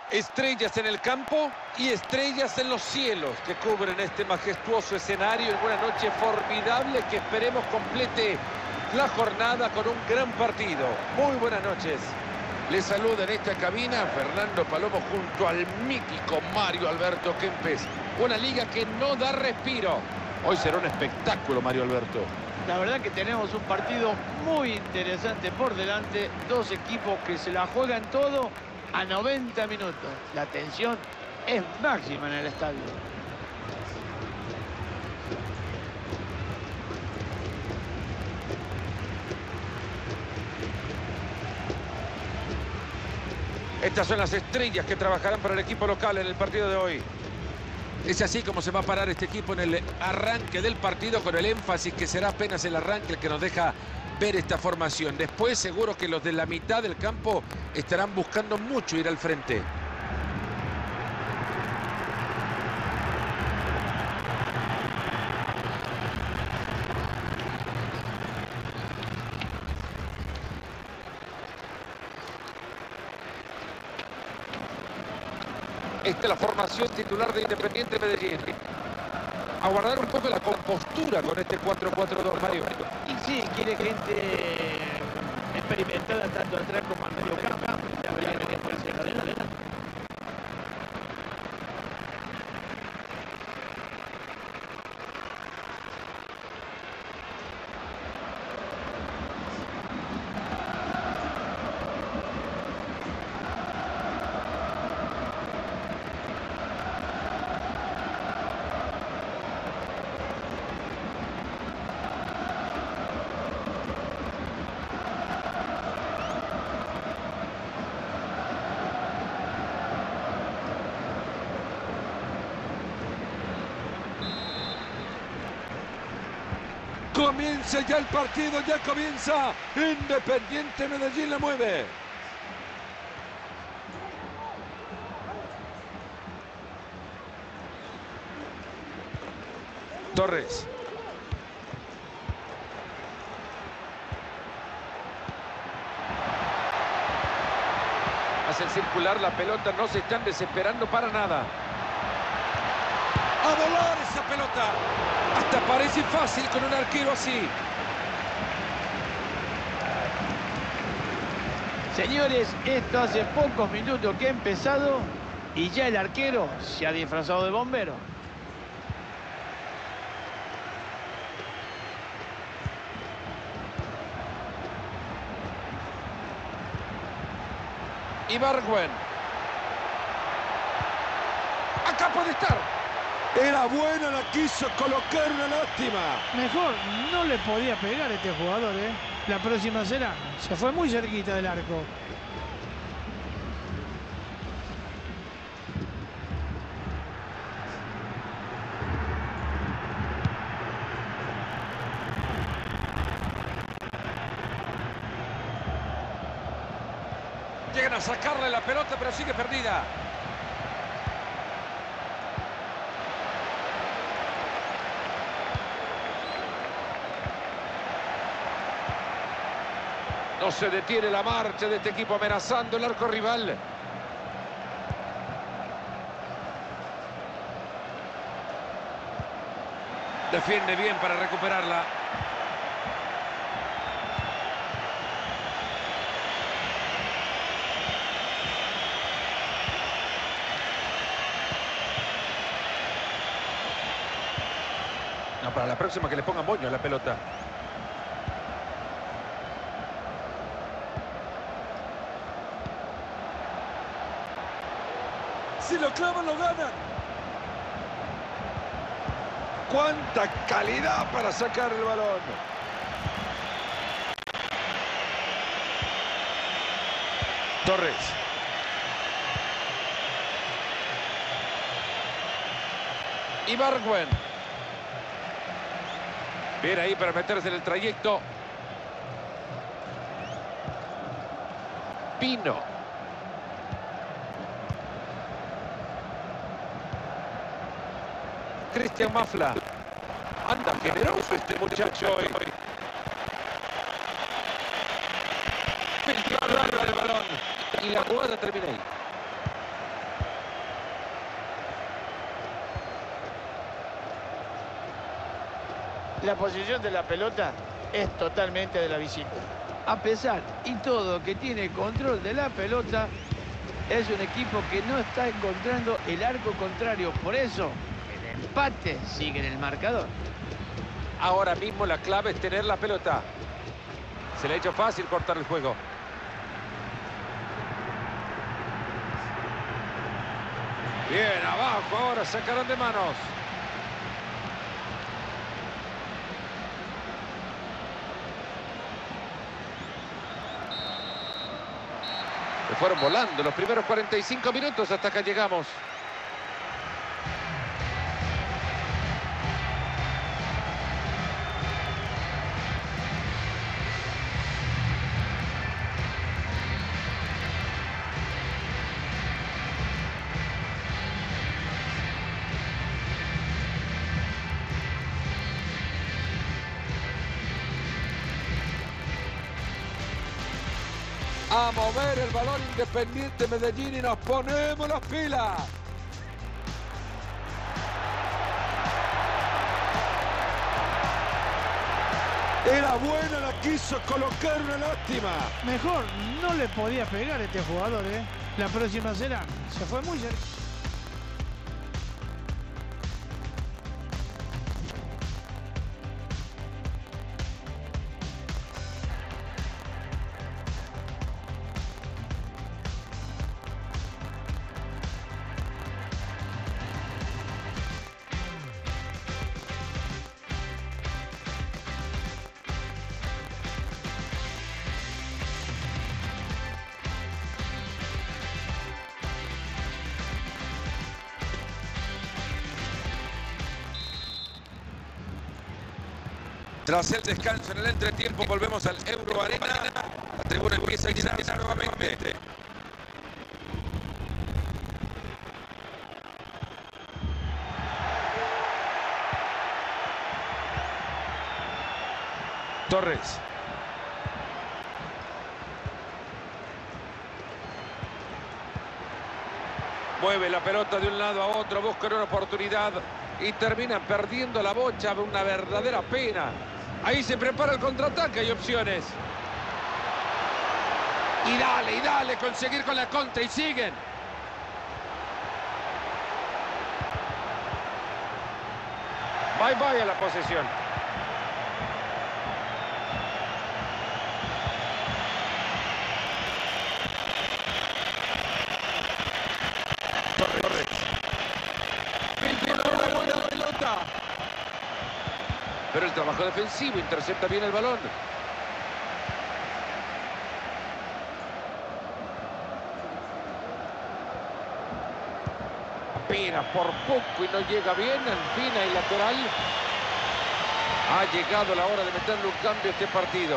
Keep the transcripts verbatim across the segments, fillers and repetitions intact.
Estrellas en el campo y estrellas en los cielos que cubren este majestuoso escenario en una noche formidable que esperemos complete la jornada con un gran partido. Muy buenas noches. Les saluda en esta cabina Fernando Palomo junto al mítico Mario Alberto Kempes. Una liga que no da respiro. Hoy será un espectáculo, Mario Alberto. La verdad que tenemos un partido muy interesante por delante. Dos equipos que se la juegan todo a noventa minutos. La tensión es máxima en el estadio. Estas son las estrellas que trabajarán para el equipo local en el partido de hoy. Es así como se va a parar este equipo en el arranque del partido, con el énfasis que será apenas el arranque el que nos deja ver esta formación. Después seguro que los de la mitad del campo estarán buscando mucho ir al frente. Esta es la formación titular de Independiente Medellín. A guardar un poco la compostura con este cuatro cuatro dos, Mario. Y sí, quiere gente experimentada tanto atrás como al medio campo. La verdad que después se cadena adelante. Comienza ya el partido, ya comienza. Independiente Medellín la mueve. Torres. Hacen circular la pelota, no se están desesperando para nada. ¡A volar esa pelota! Hasta parece fácil con un arquero así. Señores, esto hace pocos minutos que ha empezado y ya el arquero se ha disfrazado de bombero. Ibargüen. Acá puede estar. Era buena, la quiso colocar, una lástima. Mejor no le podía pegar a este jugador, ¿eh? La próxima será. Se fue muy cerquita del arco. Llegan a sacarle la pelota, pero sigue perdida. No se detiene la marcha de este equipo amenazando el arco rival. Defiende bien para recuperarla. No, para la próxima que le pongan moño a la pelota. Si lo clavan, lo ganan. ¡Cuánta calidad para sacar el balón! Torres. Ibargüen. Bien ahí para meterse en el trayecto. Pino. Cristian Mafla. Anda generoso este muchacho hoy. Filtró el balón y la jugada termina ahí. La posición de la pelota es totalmente de la visita. A pesar y todo que tiene control de la pelota, es un equipo que no está encontrando el arco contrario. Por eso, el empate sigue en el marcador. Ahora mismo la clave es tener la pelota. Se le ha hecho fácil cortar el juego. Bien, abajo, ahora sacaron de manos. Se fueron volando los primeros cuarenta y cinco minutos hasta acá llegamos. A mover el balón Independiente Medellín y nos ponemos las pilas. Era buena, la quiso colocar, una lástima. Mejor no le podía pegar a este jugador, ¿eh? La próxima será. Se fue muy cerca. Tras el descanso en el entretiempo volvemos al Euro Arena. La tribuna empieza a llenarse nuevamente. Torres. Mueve la pelota de un lado a otro, buscan una oportunidad y terminan perdiendo la bocha. Una verdadera pena. Ahí se prepara el contraataque, hay opciones. Y dale, y dale, conseguir con la contra y siguen. Bye bye a la posesión. Torres. Pero el trabajo defensivo intercepta bien el balón. Apenas por poco y no llega bien. Al fin hay lateral. Ha llegado la hora de meterle un cambio a este partido.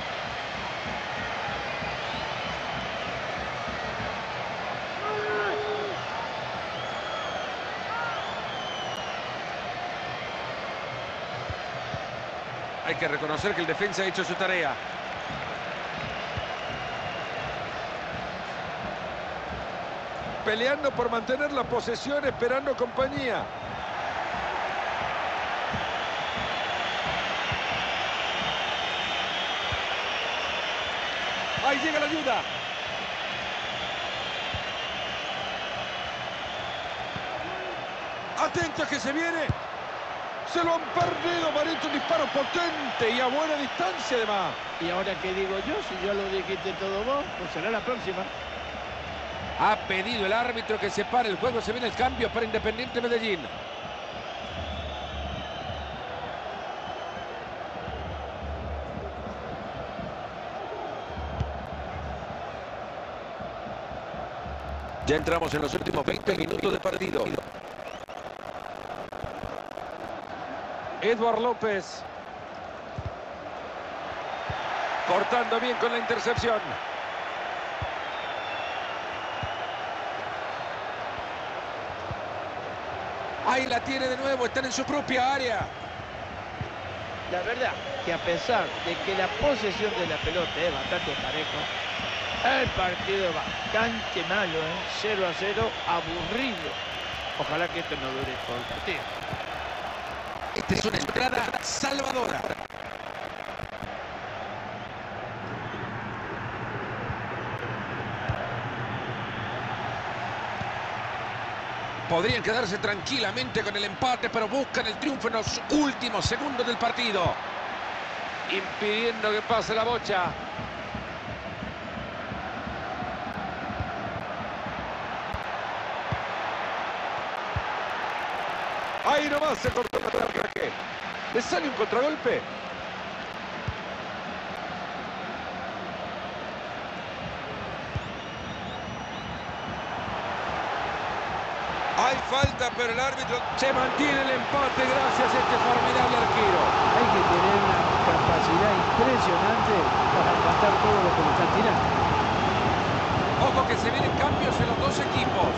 Hay que reconocer que el defensa ha hecho su tarea. Peleando por mantener la posesión, esperando compañía. Ahí llega la ayuda. Atento que se viene. Se lo han perdido, Marito, un disparo potente y a buena distancia además. Y ahora, ¿qué digo yo? Si ya lo dijiste todo vos, pues será la próxima. Ha pedido el árbitro que se pare el juego. Se viene el cambio para Independiente Medellín. Ya entramos en los últimos veinte minutos de partido. Edward López. Cortando bien con la intercepción. Ahí la tiene de nuevo, están en su propia área. La verdad que a pesar de que la posesión de la pelota es bastante parejo, el partido es bastante malo, ¿eh? cero a cero, aburrido. Ojalá que esto no dure todo el partido. Esta es una entrada salvadora. Podrían quedarse tranquilamente con el empate, pero buscan el triunfo en los últimos segundos del partido. Impidiendo que pase la bocha. Ahí nomás se cortó el ataque. ¿Le sale un contragolpe? Hay falta, pero el árbitro se mantiene el empate gracias a este formidable arquero. Hay que tener una capacidad impresionante para aguantar todo lo que le están tirando. Ojo que se vienen cambios en los dos equipos.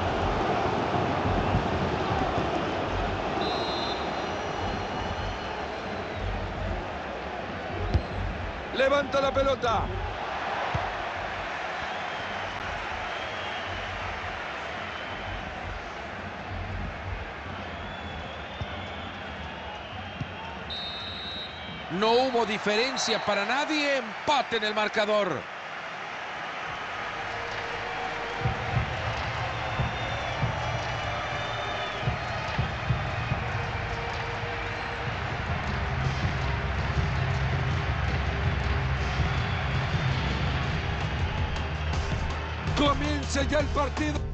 Levanta la pelota. No hubo diferencia para nadie, empate en el marcador. Comienza ya el partido.